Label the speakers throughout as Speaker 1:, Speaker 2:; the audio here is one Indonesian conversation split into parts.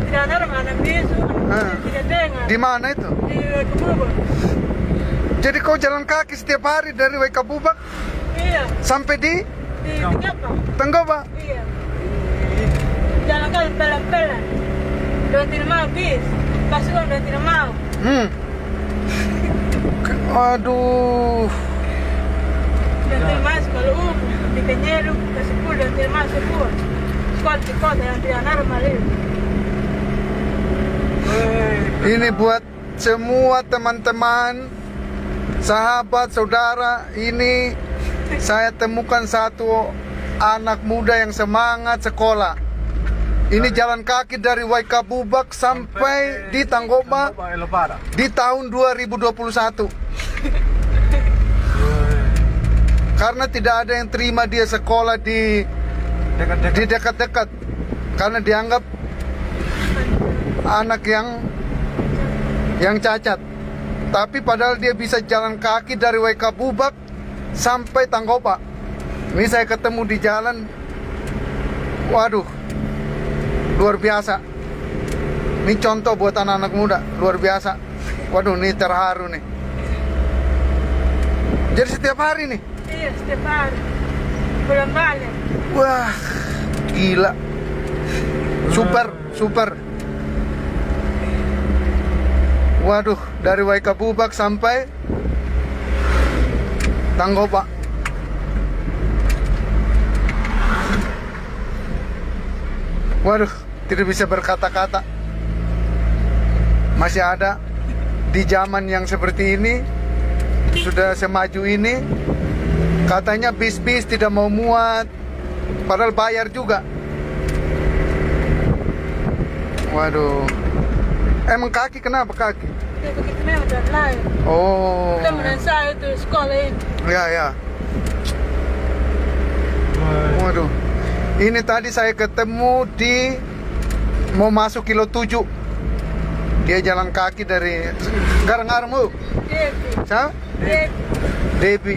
Speaker 1: tidak normal, bisu, tidak dengar.
Speaker 2: Di mana itu?
Speaker 1: Di Kabubak.
Speaker 2: Jadi kau jalan kaki setiap hari dari Waikabubak
Speaker 1: Iya.
Speaker 2: sampai di
Speaker 1: Tenggopak.
Speaker 2: Tenggoba?
Speaker 1: Iya. Jalan kaki pelan-pelan. Don tidak mau bis. Pasukan don tidak mau.
Speaker 2: Aduh.
Speaker 1: Don tidak masuk kalau di Kenyelu ke sepuluh don tidak masuk sepuluh. Sekolah di kota yang tidak normal itu.
Speaker 2: Ini buat semua teman-teman, sahabat, saudara. Ini saya temukan satu anak muda yang semangat sekolah. Ini jalan kaki dari Waikabubak sampai di Tanggoba di tahun 2021. Karena tidak ada yang terima dia sekolah di dekat-dekat. Karena dianggap anak yang cacat. Tapi padahal dia bisa jalan kaki dari Waikabubak sampai Tanggoba. Ini saya ketemu di jalan. Waduh, luar biasa. Ini contoh buat anak-anak muda, luar biasa. Waduh, ini terharu nih. Jadi setiap hari nih?
Speaker 1: Iya, setiap hari. Pulang balik.
Speaker 2: Wah, gila. Super. Waduh, dari Waikabubak sampai Tanggoba. Waduh, tidak bisa berkata-kata. Masih ada di zaman yang seperti ini, sudah semaju ini. Katanya bis-bis tidak mau muat, padahal bayar juga. Waduh. Emang kaki kenapa kaki?
Speaker 1: Itu kita memang udah lain.
Speaker 2: Oh.
Speaker 1: Temen saya itu sekolah ini.
Speaker 2: Ya. Waduh. Ini tadi saya ketemu di mau masuk kilo 7. Dia jalan kaki dari Garang-Garang.
Speaker 1: Devi.
Speaker 2: Siapa? Devi.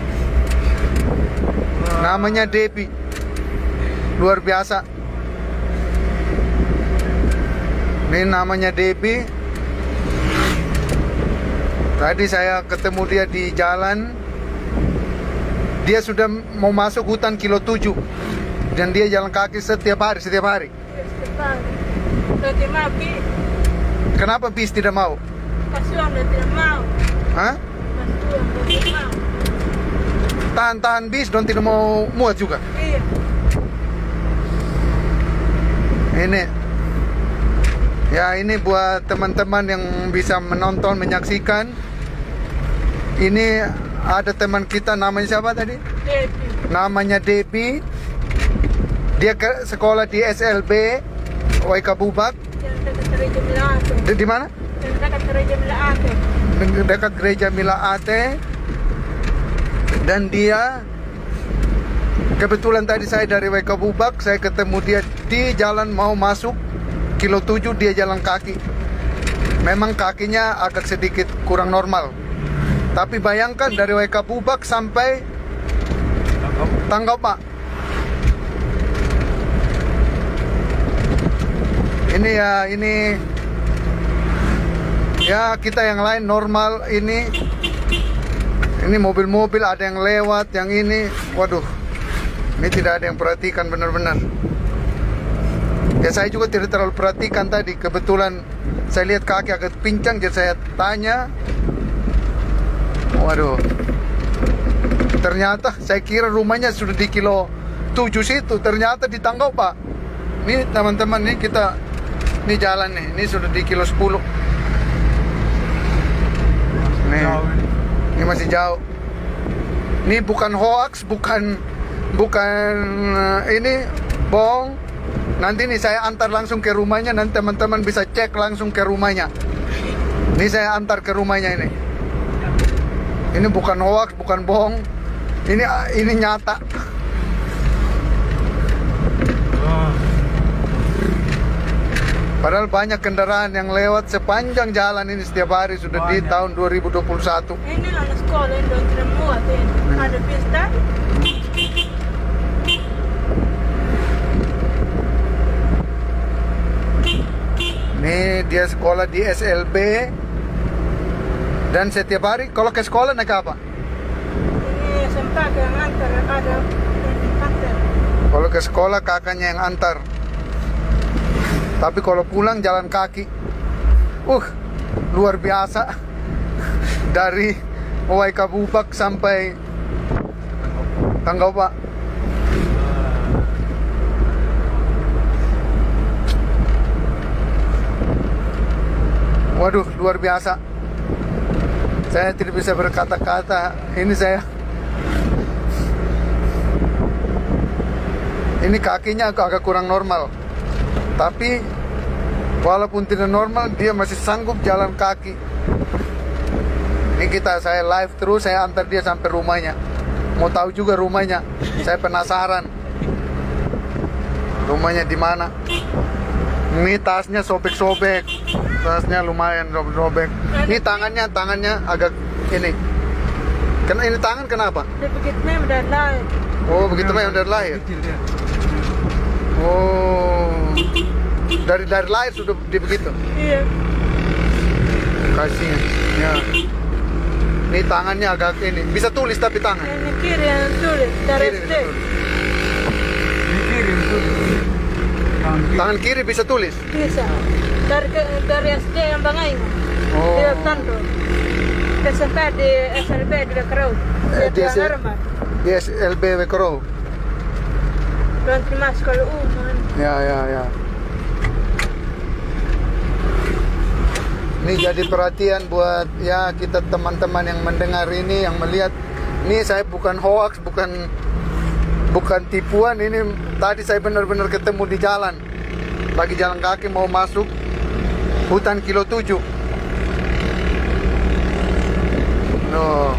Speaker 2: Namanya Devi. Luar biasa. Ini namanya Devi. Tadi saya ketemu dia di jalan. Dia sudah mau masuk hutan kilo 7. Dan dia jalan kaki setiap hari.
Speaker 1: Setiap hari. Tidak mau bis.
Speaker 2: Kenapa bis tidak mau?
Speaker 1: Pasukan tidak mau.
Speaker 2: Hah?
Speaker 1: Pasukan tidak mau.
Speaker 2: Tahan bis dan tidak mau muat juga.
Speaker 1: Iya.
Speaker 2: Ini. Ya, ini buat teman-teman yang bisa menonton, menyaksikan. Ini ada teman kita, namanya siapa tadi?
Speaker 1: Devi.
Speaker 2: Namanya Devi. Dia sekolah di SLB Waikabubak.
Speaker 1: Yang dekat gereja Mila Ate.
Speaker 2: Di mana?
Speaker 1: Yang dekat gereja Mila Ate.
Speaker 2: Dekat gereja Mila Ate. Dan dia kebetulan tadi saya dari Waikabubak, saya ketemu dia di jalan mau masuk kilo 7, dia jalan kaki. Memang kakinya agak sedikit kurang normal. Tapi bayangkan dari Waikabubak sampai Tanggoba. Ini ya kita yang lain normal ini mobil-mobil ada yang lewat, yang ini, waduh, ini tidak ada yang perhatikan benar-benar. Ya saya juga tidak terlalu perhatikan tadi, kebetulan saya lihat kaki agak pincang, jadi saya tanya. Waduh, ternyata saya kira rumahnya sudah di kilo 7 situ, ternyata di Tanggoba. Ini teman-teman, ini kita ini jalan nih, ini sudah di kilo 10. Nih, ini masih jauh. Ini bukan hoax, bukan ini bohong. Nanti nih saya antar langsung ke rumahnya, nanti teman-teman bisa cek langsung ke rumahnya. Ini saya antar ke rumahnya ini. Ini bukan hoax, bukan bohong. Ini nyata. Padahal banyak kendaraan yang lewat sepanjang jalan ini setiap hari, sudah banyak. Di tahun 2021.
Speaker 1: Ini anak sekolah yang tidak muat ini. Ada pesta.
Speaker 2: Ini dia sekolah di SLB. Dan setiap hari kalau ke sekolah naik apa?
Speaker 1: Ini sempat yang antar ada antar.
Speaker 2: Kalau ke sekolah kakaknya yang antar. Tapi kalau pulang jalan kaki. Luar biasa. Dari Waikabubak sampai Tanggopa. Waduh, luar biasa. Saya tidak bisa berkata-kata. Ini kakinya agak kurang normal. Tapi walaupun tidak normal, dia masih sanggup jalan kaki. Ini saya live terus, saya antar dia sampai rumahnya. Mau tahu juga rumahnya. Saya penasaran. Rumahnya di mana? Ini tasnya sobek-sobek. Tasnya lumayan robek-robek. Ini tangannya agak ini. Ini tangan kenapa?
Speaker 1: Dia begitu memang dari lahir.
Speaker 2: Oh, begitu memang dari lahir. Oh. Dari lahir sudah dia begitu.
Speaker 1: Iya.
Speaker 2: Kasihan. Ya. Ini tangannya agak ini. Bisa tulis tapi tangan.
Speaker 1: Ini kiri yang tulis dari SD.
Speaker 2: Tangan kiri bisa tulis?
Speaker 1: Bisa. Dari SD yang Bangai.
Speaker 2: Oh.
Speaker 1: Dia Tanto. SMP di SLB di Wekerau.
Speaker 2: Di SLB Wekerau.
Speaker 1: Belum terima sekolah umum.
Speaker 2: Ya. Ini jadi perhatian buat ya kita teman-teman yang mendengar ini, yang melihat. Ini saya bukan hoax, bukan tipuan. Ini tadi saya benar-benar ketemu di jalan. Lagi jalan kaki mau masuk hutan kilo 7. No.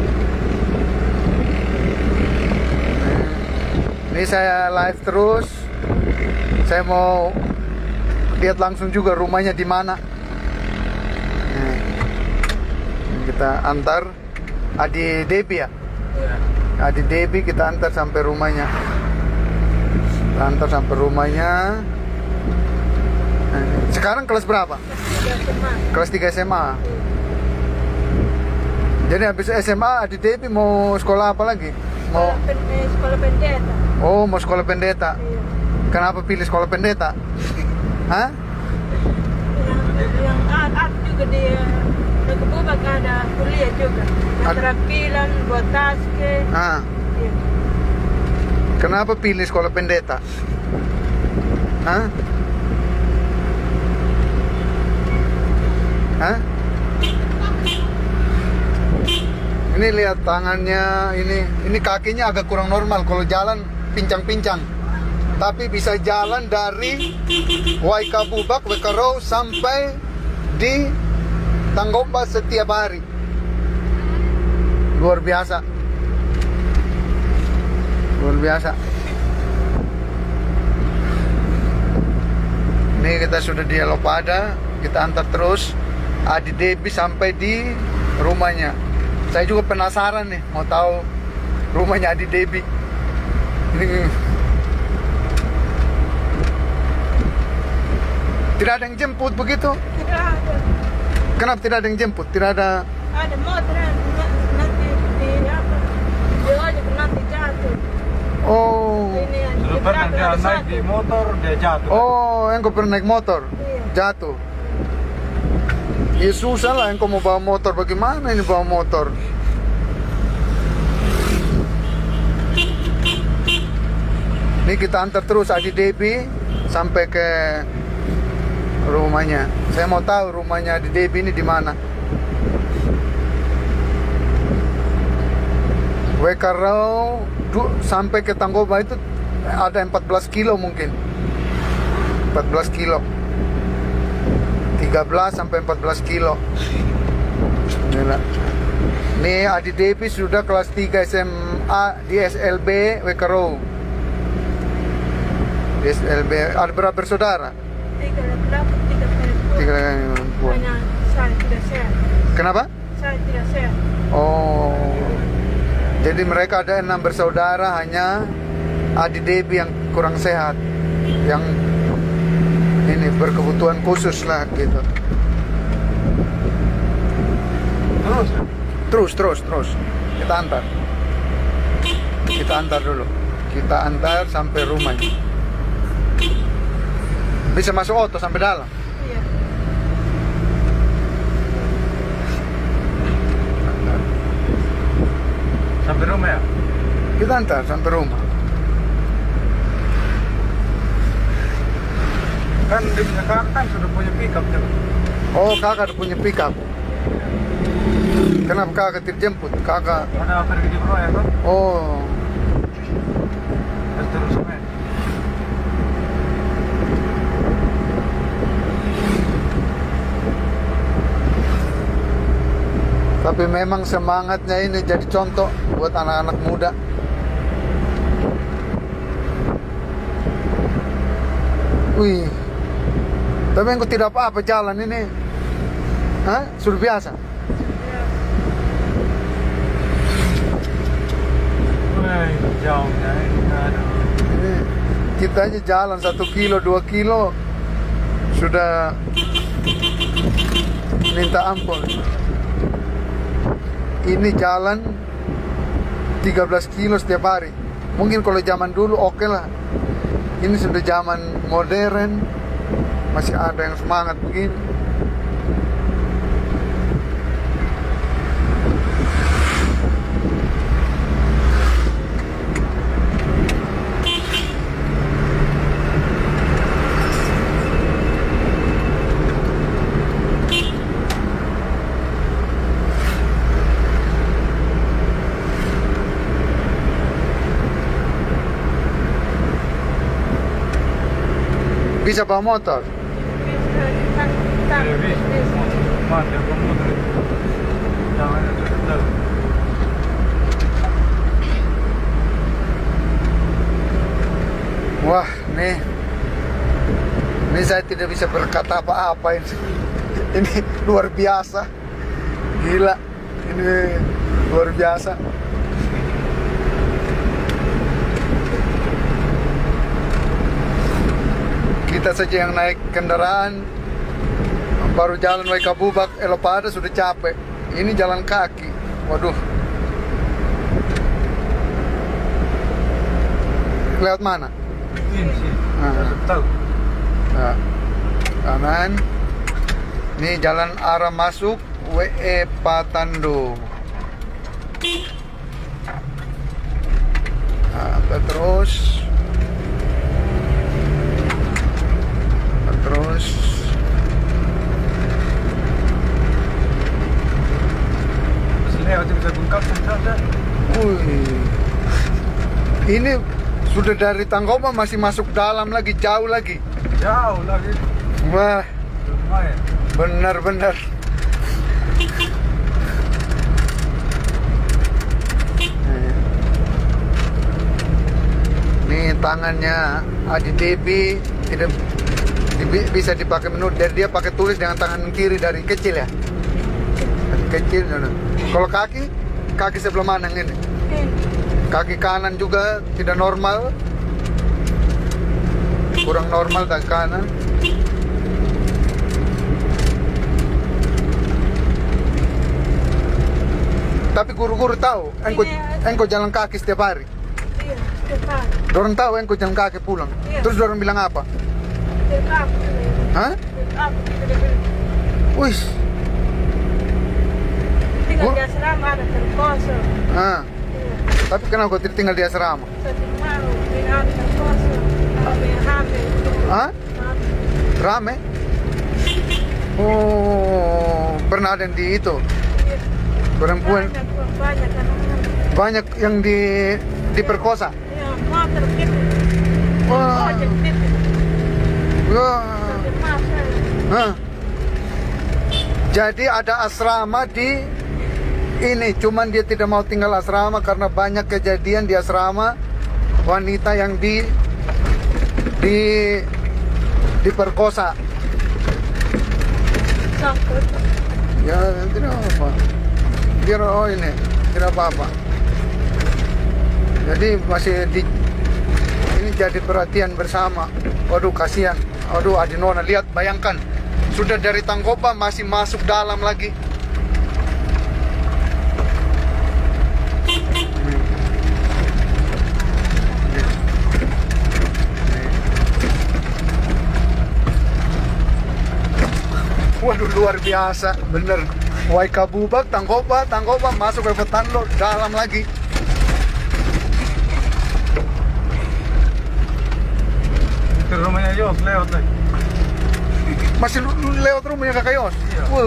Speaker 2: Ini saya live terus. Saya mau lihat langsung juga rumahnya di mana. Kita antar Adi Debi ya. Adi Debi kita antar sampai rumahnya. Sekarang kelas berapa? Kelas 3 SMA. Jadi habis SMA Adi Debi mau sekolah apa lagi? Mau
Speaker 1: sekolah pendeta.
Speaker 2: Oh, mau sekolah pendeta.
Speaker 1: Iya.
Speaker 2: Kenapa pilih sekolah pendeta? Hah?
Speaker 1: Yang ada juga di Wekerau ada kuliah juga. Keterampilan buat taske.
Speaker 2: Ah.
Speaker 1: Iya.
Speaker 2: Kenapa pilih sekolah pendeta? Hah? Hah? Ini lihat tangannya, ini kakinya agak kurang normal. Kalau jalan pincang-pincang. Tapi bisa jalan dari Waikabubak, Wekerau sampai di Tanggopa setiap hari. Luar biasa. Ini kita sudah di Elopada. Kita antar terus Adi Debi sampai di rumahnya. Saya juga penasaran nih, mau tahu rumahnya Adi Debi. Ini tidak ada yang jemput begitu?
Speaker 1: Tidak ada.
Speaker 2: Kenapa tidak ada yang jemput? Tidak ada.
Speaker 1: Ada motor nanti di apa? Dia aja nanti jatuh.
Speaker 2: Oh.
Speaker 1: Ini yang
Speaker 3: Dulu
Speaker 1: di
Speaker 3: pernah
Speaker 1: belakang
Speaker 3: dia
Speaker 1: ada
Speaker 3: naik
Speaker 1: satu.
Speaker 3: di motor, dia jatuh.
Speaker 2: Oh, yang kau pernah naik motor?
Speaker 1: Iya.
Speaker 2: Jatuh. Ya susah lah yang kau mau bawa motor. Bagaimana ini bawa motor? Ini kita antar terus Adi Debi sampai ke rumahnya. Saya mau tahu rumahnya Adi Debi ini di mana. Wekerau sampai ke Tanggopa itu ada 14 kilo mungkin. 14 kilo. 13 sampai 14 kilo. Ini Adi Debi sudah kelas 3 SMA di SLB Wekerau. Di SLB. Ada berapa bersaudara?
Speaker 1: 3 laki-laki, 3 perempuan.
Speaker 2: 3
Speaker 1: Hanya saya tidak sehat.
Speaker 2: Kenapa?
Speaker 1: Saya tidak sehat.
Speaker 2: Oh. Jadi mereka ada 6 bersaudara, hanya Adi Debi yang kurang sehat. Yang ini berkebutuhan khusus lah gitu. Terus kita antar dulu, kita antar sampai rumahnya. Bisa masuk auto sampai dalam.
Speaker 1: Iya.
Speaker 3: Sampai rumah ya?
Speaker 2: Kita antar sampai rumah.
Speaker 3: Kan dia punya kakak kan sudah punya pickup kan?
Speaker 2: Oh, kakak punya pickup. Kenapa kakak dijemput? Kakak.
Speaker 3: Ada pergi di proyek kan?
Speaker 2: Oh,
Speaker 3: Terus men.
Speaker 2: tapi memang semangatnya ini jadi contoh buat anak-anak muda. Wih, tapi engkau tidak apa-apa jalan ini. Hah? Sudah biasa.
Speaker 3: Wih, jauhnya ini ada.
Speaker 2: Ini kita aja jalan 1 kilo, 2 kilo sudah minta ampun. Ini jalan 13 kilo setiap hari. Mungkin kalau zaman dulu oke lah. Ini sudah zaman modern, masih ada yang semangat begini. Bisa bawa motor?
Speaker 3: Mantap komputer. Jangan ada.
Speaker 2: Wah, nih saya tidak bisa berkata apa-apa ini. Ini luar biasa. Gila. Ini luar biasa. Kita saja yang naik kendaraan baru jalan Waikabubak Elopada sudah capek. Ini jalan kaki. Waduh. Lewat mana?
Speaker 3: Ini sih. Tahu.
Speaker 2: Nah, kanan. Ini jalan arah masuk WE Patando. Nah, terus.
Speaker 3: Lewat bisa bungkap saja.
Speaker 2: Ini sudah dari Tangkoba masih masuk dalam lagi, jauh lagi.
Speaker 3: Jauh lagi.
Speaker 2: Wah,
Speaker 3: Lumayan.
Speaker 2: benar-benar. Nih tangannya Adi Debi tidak bisa dipakai menurut, dari dia pakai tulis dengan tangan kiri dari kecil ya. Dari kecil. Kalau kaki sebelah mana yang ini? Kaki kanan juga tidak normal. Kurang normal kaki kanan. Tapi guru-guru tahu, engkau jalan kaki setiap hari.
Speaker 1: Iya, setiap hari.
Speaker 2: Dorang tahu engkau jalan kaki pulang.
Speaker 1: Iya.
Speaker 2: Terus dorang bilang apa?
Speaker 1: Setiap aku.
Speaker 2: Hah?
Speaker 1: Setiap aku tidak bilang.
Speaker 2: Wih.
Speaker 1: Tinggal di asrama ada terkosong.
Speaker 2: Ah.
Speaker 1: Iya.
Speaker 2: Tapi kenapa kau tidak tinggal di asrama?
Speaker 1: Satu malu, ada terkosong. Ada yang hamil.
Speaker 2: Hah? Rame? Oh, pernah ada yang di itu?
Speaker 1: Iya.
Speaker 2: Perempuan
Speaker 1: Banyak anak-anak.
Speaker 2: banyak yang diperkosa.
Speaker 1: Iya, motor gitu.
Speaker 2: Wah.
Speaker 1: Ojek gitu.
Speaker 2: Wah.
Speaker 1: Sampai masuk.
Speaker 2: Hah. Jadi ada asrama di ini, cuman dia tidak mau tinggal asrama karena banyak kejadian di asrama wanita yang diperkosa.
Speaker 1: Takut.
Speaker 2: Ya tidak apa. Biar ini tidak apa-apa. Jadi masih ini jadi perhatian bersama. Waduh, kasihan. Aduh, Adinona, lihat, bayangkan. Sudah dari Tangkopa masih masuk dalam lagi. Waduh, luar biasa, bener. Waikabubak, Tangkopa, masuk ke Petanlo, dalam lagi.
Speaker 3: Itu rumahnya Yos, lewat lagi.
Speaker 2: Masih lewat rumahnya Kakak Yos?
Speaker 3: Iya.
Speaker 2: Wuh.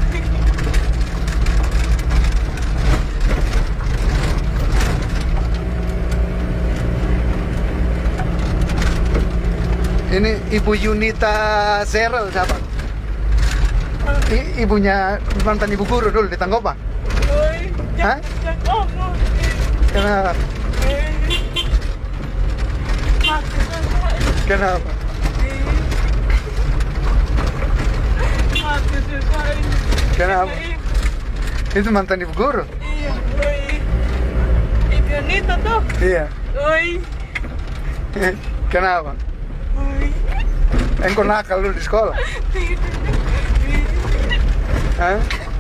Speaker 2: Ini Ibu Yunita Zerel siapa? Ibunya mantan ibu guru dulu di Tangkopa.
Speaker 1: Oi,
Speaker 2: Hah?
Speaker 1: oh,
Speaker 2: Kenapa? Kenapa? Kenapa? Itu mantan ibu guru?
Speaker 1: Iya, oi. Ibu Nita tuh.
Speaker 2: Iya.
Speaker 1: Oi,
Speaker 2: Kenapa?
Speaker 1: oi.
Speaker 2: Engkau nakal dulu di sekolah? Hah?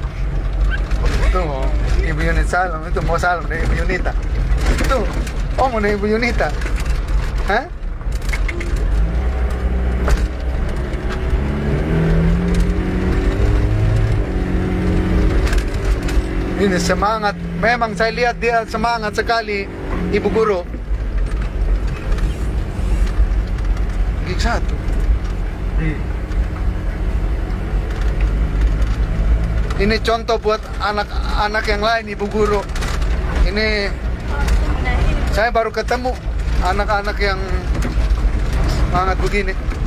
Speaker 2: Tuh, Ibu Yunita salam, itu mau salam dari Ibu Yunita. Tuh, oh mau dari Ibu Yunita. Hah? Ini semangat, memang saya lihat dia semangat sekali, Ibu Guru. Gig 1.
Speaker 3: Iya.
Speaker 2: Ini contoh buat anak-anak yang lain, Ibu Guru. Ini saya baru ketemu anak-anak yang semangat begini.